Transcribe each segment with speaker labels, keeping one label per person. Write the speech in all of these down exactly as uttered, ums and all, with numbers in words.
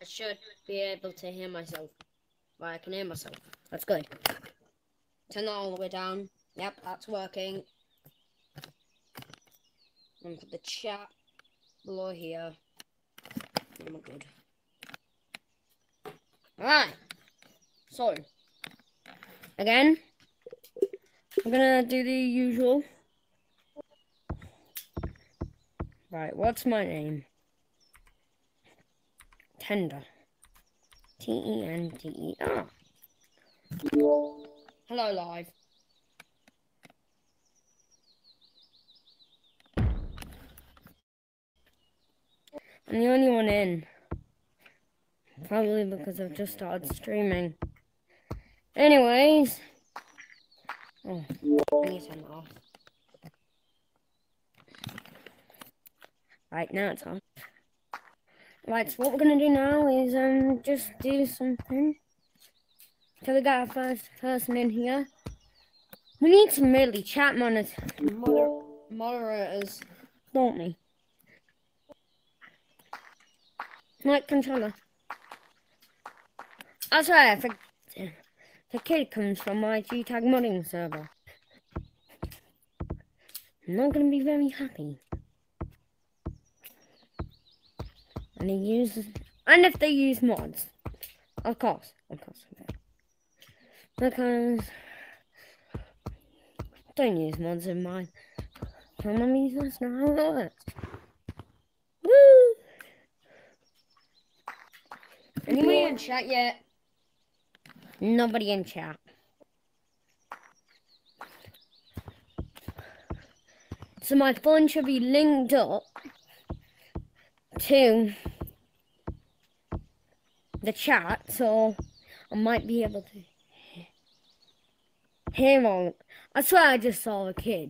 Speaker 1: should be able to hear myself. Well, I can hear myself. That's good. Turn that all the way down. Yep, that's working. And put the chat below here. Oh my god. Alright. So, again, I'm gonna do the usual. Right, what's my name? Tender. T E N D E R. Hello, live. I'm the only one in. Probably because I've just started streaming. Anyways. Oh, I need to turn that off. Right, now it's on. Right, so what we're going to do now is um just do something. Till we got our first person in here. We need some really chat monitor moder moderators, don't we? Like controller. That's right, the, the kid comes from my G tag modding server. I'm not going to be very happy. And he uses, and if they use mods, of course, of course, because don't use mods in mine. Enemies, that's not how it works. Woo! Anybody in chat yet? Nobody in chat. So my phone should be linked up to the chat, so I might be able to hear all. I swear I just saw a kid.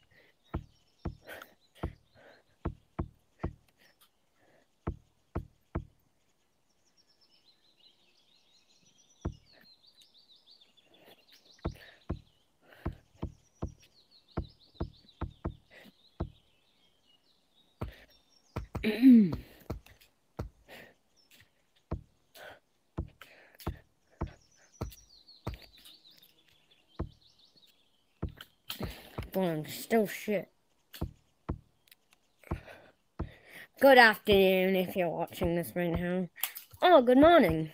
Speaker 1: But I'm still shit. Good afternoon if you're watching this right now. Oh, good morning.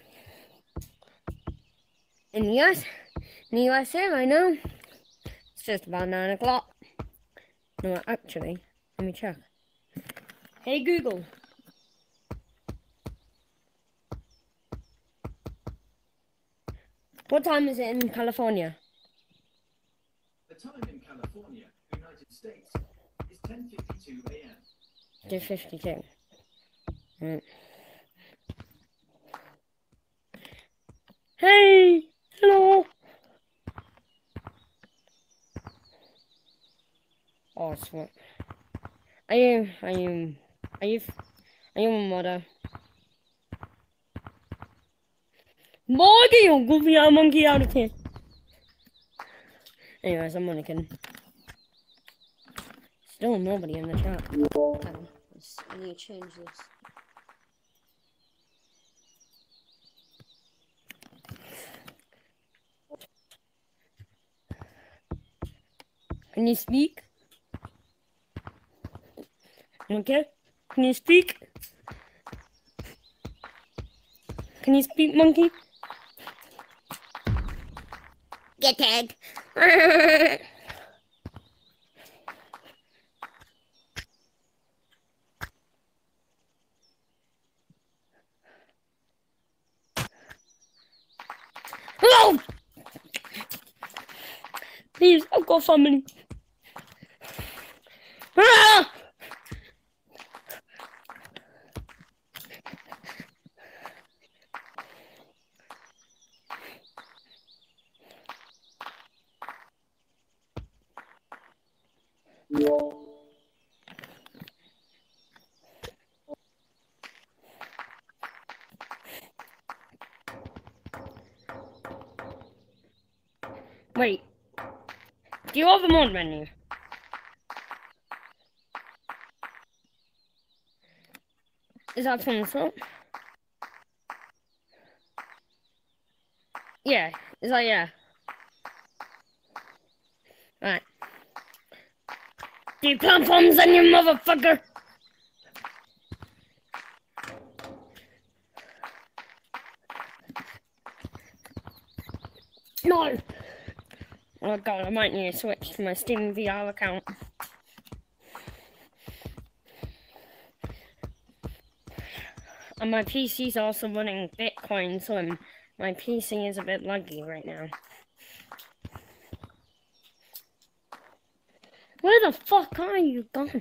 Speaker 1: In the U S, in the U S A right now, it's just about nine o'clock. No, actually, let me check. Hey Google. What time is it in California?
Speaker 2: The time in California, United States, is ten fifty-two a m
Speaker 1: ten fifty-two. Right. Hey! Hello! Oh, sweet. Are you, are you, are you, are you a modder? Monkey! Oh, goofy, I'm monkey out of here. Anyways, I'm mannequin. Still nobody in the chat. Okay, I need to change this. Can you speak? Okay. Can you speak? Can you speak, monkey? Get tagged. Oh! Please, I've got family. Ah! Wait, do you have a mod menu? Is that from the front? Yeah. Is that yeah? Right. Do pom poms on your motherfucker. No. Oh god, I might need to switch to my Steam V R account. And my P C's also running Bitcoin, so I'm, my P C is a bit laggy right now. Where the fuck are you gone?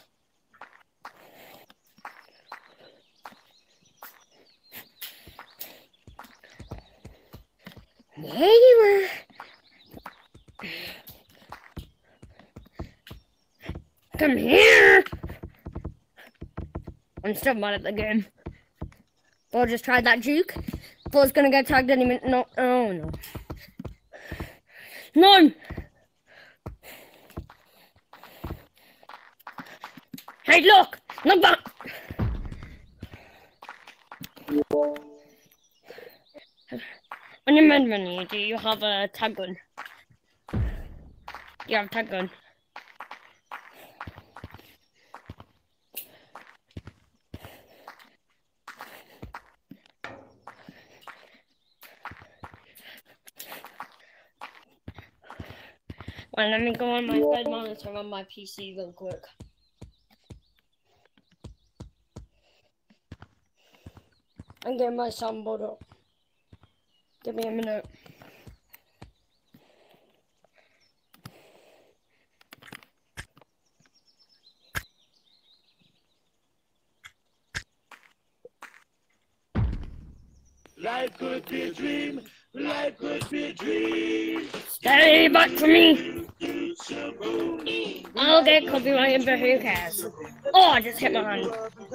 Speaker 1: There you are. Come here. I'm still mad at the game. Bo just tried that juke. Bo's gonna get tagged any minute. No, oh no. No! Hey, look! Look back! On your main menu, do you have a tag gun? Do you have a tag gun? Well, let me go on my third monitor on my P C real quick. And get my soundboard up. Give me a minute.
Speaker 3: Life could be a dream. Life could be a dream.
Speaker 1: Stay back from me! I'll get copyrighted, but who cares? Oh, I just hit my hand.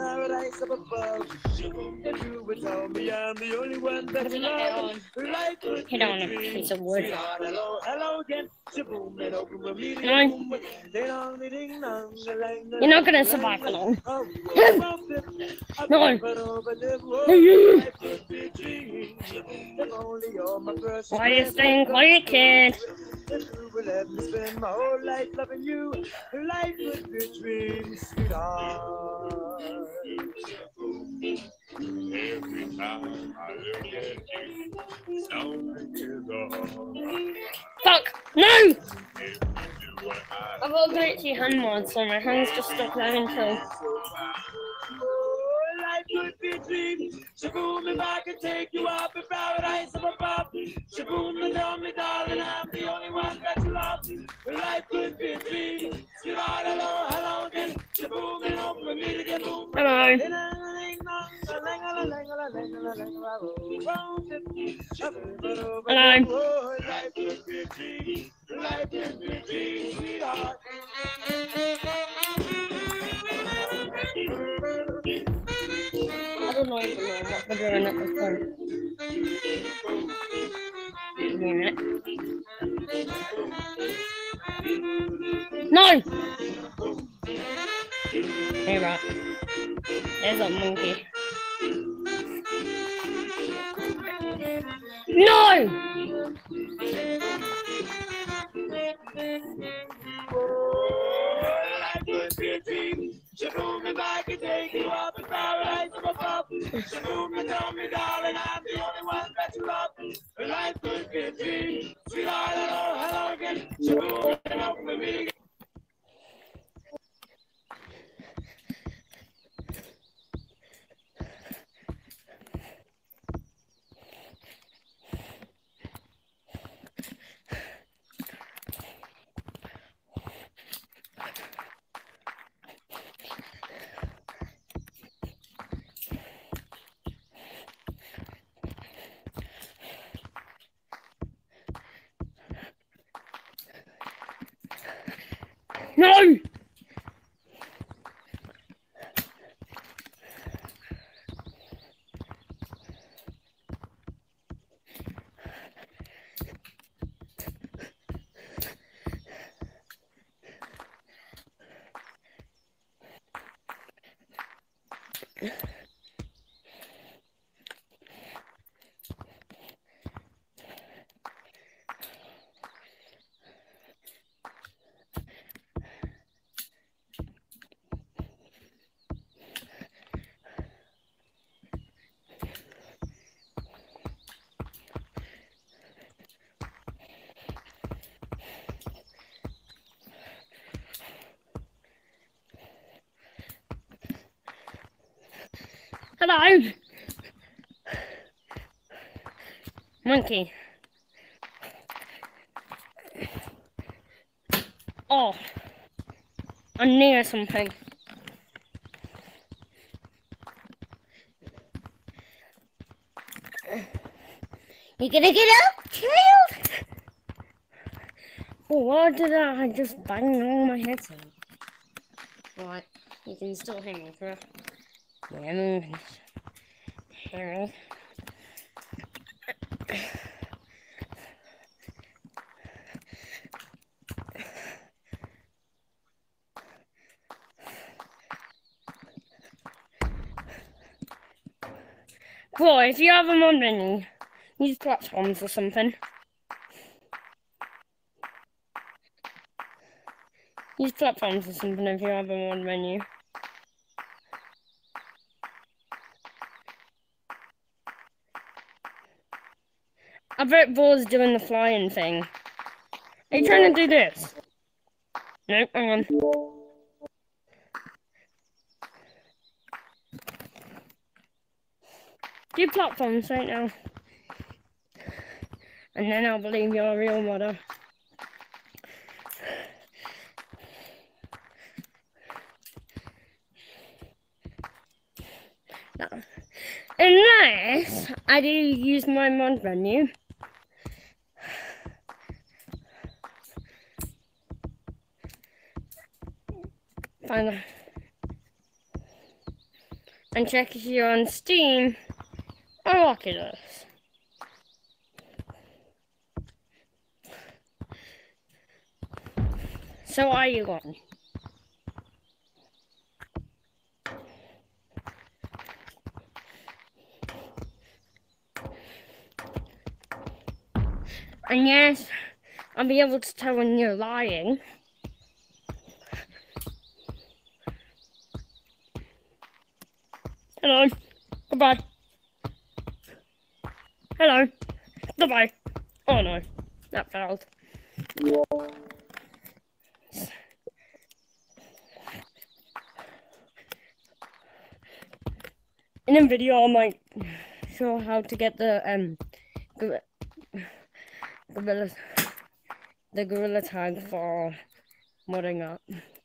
Speaker 1: Hit on a piece of wood. No. You're not gonna survive for long. No. Why are you staying quiet, kid?
Speaker 3: Let me spend my whole life loving you. Life would be a dream, sweetheart. Every time I look at you, something is on.
Speaker 1: Fuck! No! I've got glitchy hand mods, so my hand's just stuck there until.
Speaker 3: Life could be a dream. Shaboom, if I could take you up in paradise up above. Shaboom, tell me, darling, I'm the only one that you love. Life could be a dream. Sweetheart, hello, hello again. Shaboom, and hope for me to get boom.
Speaker 1: Hello.
Speaker 3: Hello. Life could be a dream. Life could be a dream, sweetheart.
Speaker 1: I don't know even know what we're doing at this point. Give me a minute. No! Hey, right. There's a monkey. No!
Speaker 3: Shaboom, if I could take you up in paradise up above. Shaboom, tell me, darling, I'm the only one that you love. Life could be a dream. Sweetheart, hello, hello again. Shaboom, and hope for me.
Speaker 1: No! Hello. Monkey. Oh. I'm near something. You gonna get up, child? Oh, what did I just bang on my headset? Right, you can still hear me, correct? Yeah, moving. Hear me. Boy, if you have them on menu, use platforms or something. Use platforms or something if you have them on menu. I bet Bo's doing the flying thing. Are you trying to do this? Nope, hang on. Do platforms right now. And then I'll believe you're a real modder. No. Unless I do use my mod menu. Find them. And check if you're on Steam or Oculus. So are you on? And yes, I'll be able to tell when you're lying. Hello. Goodbye. Hello. Goodbye. Oh no, that failed. In a video, I might show how to get the um gorilla the gorilla tag for modding up.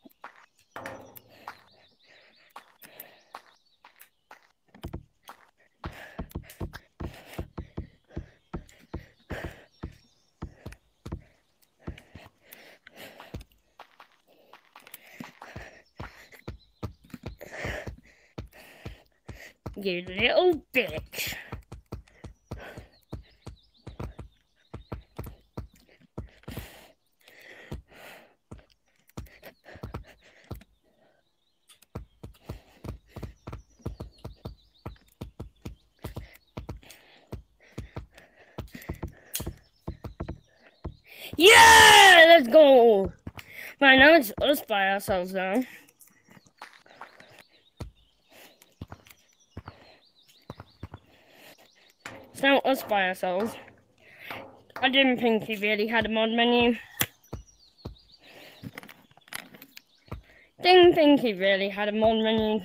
Speaker 1: You little bitch. Yeah, let's go. Right now it's us by ourselves now. It's now us by ourselves. I didn't think he really had a mod menu. Didn't think he really had a mod menu.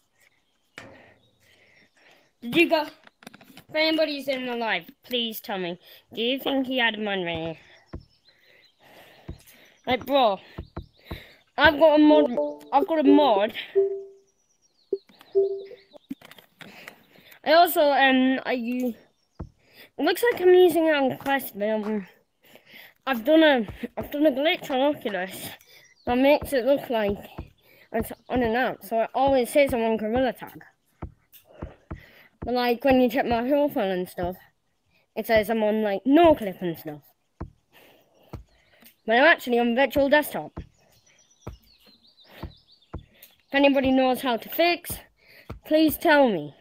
Speaker 1: Did you go? If anybody's in the live, please tell me. Do you think he had a mod menu? Like, bro, I've got a mod. I've got a mod. I also um I use. It looks like I'm using it on Quest, but um, I've done a I've done a glitch on Oculus that makes it look like it's on and out. So it always says I'm on Gorilla Tag. But like when you check my profile and stuff, it says I'm on like no clip and stuff. But I'm actually on virtual desktop. If anybody knows how to fix, please tell me.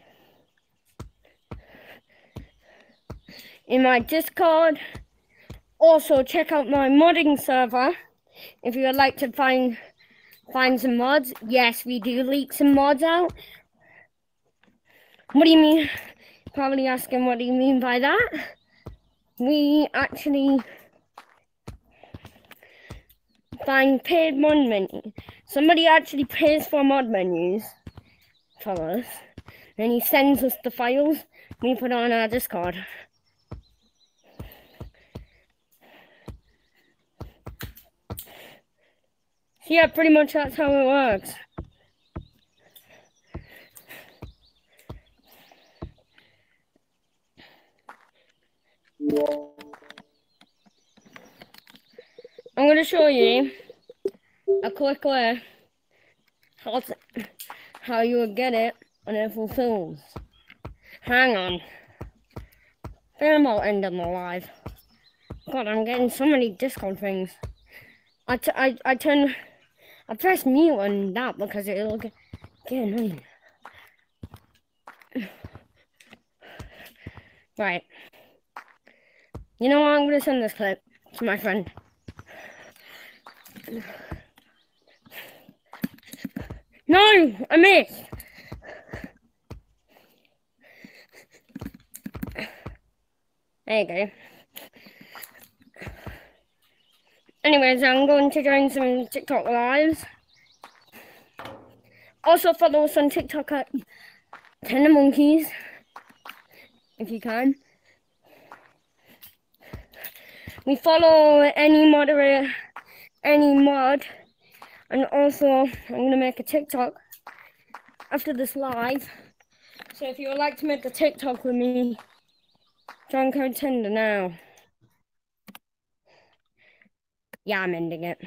Speaker 1: In my Discord. Also check out my modding server if you would like to find find some mods. Yes, we do leak some mods out. What do you mean? Probably asking what do you mean by that? We actually find paid mod menus. Somebody actually pays for mod menus for us. and he sends us the files. We put on our Discord. So yeah, pretty much that's how it works. I'm going to show you a quick way how, to, how you would get it on April Fools. Hang on. I'm about ending the live. God, I'm getting so many Discord things. I, t I, I turn, I press mute on that because it'll get, get annoying. Right. You know what? I'm going to send this clip to my friend. No! I missed! There you go. Anyways, I'm going to join some TikTok lives. Also follow us on TikTok at Tender Monkeys, if you can. We follow any moderator, any mod, and also I'm going to make a TikTok after this live. So if you would like to make a TikTok with me, join Code Tender now. Yeah, I'm ending it.